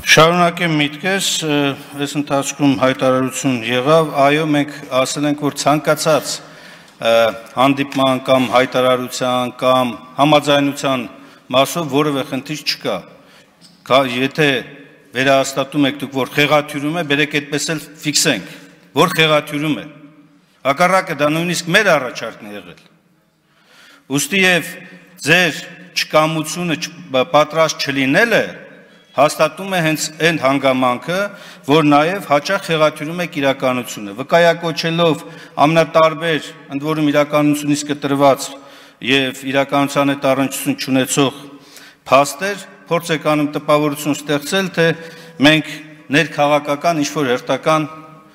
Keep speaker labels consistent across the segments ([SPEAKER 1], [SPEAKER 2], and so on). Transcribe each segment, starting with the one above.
[SPEAKER 1] Շարունակեմ միտքես, այս ընթացքում հայտարարություն եղավ, այո, մենք ասել ենք, որ ցանկացած հանդիպման կամ հայտարարության կամ համաձայնության մասով որևէ խնդիր չկա։ Եթե վերահաստատում եք դուք, որ խեղաթյուրում է, բերեք այդպես էլ ֆիքսենք, որ խեղաթյուրում է։ Հակառակը դա նույնիսկ մեր առաջարկն է եղել։ Ուստի եւ ձեր չկամությունը պատրաստ չլինելը հաստատում է հենց այն հանգամանքը, որ նաև հաճախ խեղաթյուրում եք իրականությունը, վկայակոչելով ամենատարբեր, ընդ որում իրականությունից կտրված եւ իրականության հետ առնչություն չունեցող փաստեր, փորձ եք անում տպավորություն ստեղծել, թե մենք ներքաղաքական ինչ-որ հերթական,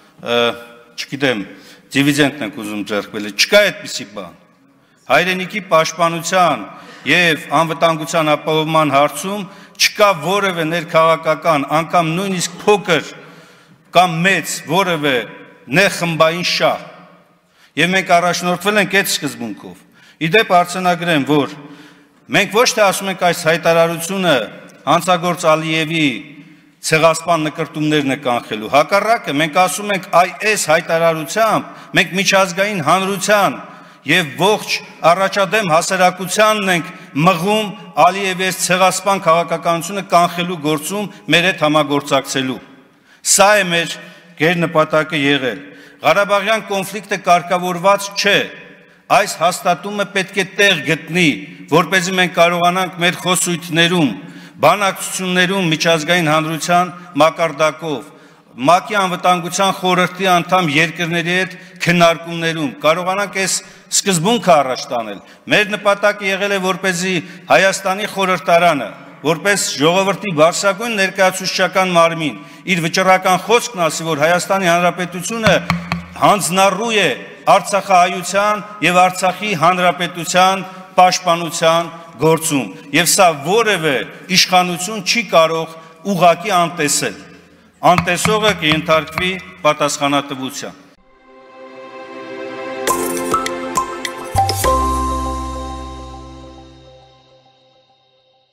[SPEAKER 1] չգիտեմ, դիվիդենդ ենք ուզում ձեռք բերել, չկա այդպիսի բան։ Հայրենիքի պաշտպանության եւ անվտանգության ապահովման հարցում չկա որևէ ներքաղաքական, անգամ նույնիսկ փոքր կամ մեծ որևէ ներխմբային շահ։ Եվ մենք առաջնորդվել ենք այդ սկզբունքով։ Իդեպ արձանագրեմ, որ մենք ոչ թե ասում ենք այս հայտարարությունը հանցագործ Ալիևի ցեղասպան նկրտումներն է կանխելու, հակառակը մենք ասում ենք այս հայտարարությամբ մենք միջազգային հանրության եւ ողջ առաջադեմ հասարակությանն ենք մղում Ալիևի ցեղասպան քաղաքականությունը կանխելու գործում մեր հետ համագործակցելու։ Սա է մեր գերնպատակը եղել։ Ղարաբաղյան կոնֆլիկտը կարգավորված չէ։ Այս հաստատումը պետք է տեղ գտնի, որպեսզի մենք կարողանանք մեր խոսույթներում, բանակցություններում միջազգային հանրության մակարդակով ՄԱԿ-ի անվտանգության խորհրդի անդամ երկրների հետ քննարկումներում կարողանանք այս սկզբունքը առաջ տանել։ Մեր նպատակը եղել է, որպեսզի Հայաստանի խորհրդարանը, որպես ժողովրդի բարձրագույն ներկայացուցչական մարմին, իր վճռական խոսքն ասի, որ Հայաստանի Հանրապետությունը հանձնառու է Արցախահայության եւ Արցախի Հանրապետության պաշտպանության գործում, եւ սա որևէ իշխանություն չի կարող ուղղակի անտեսել։ Անտեսողը կընթարկվի պատասխանատվության։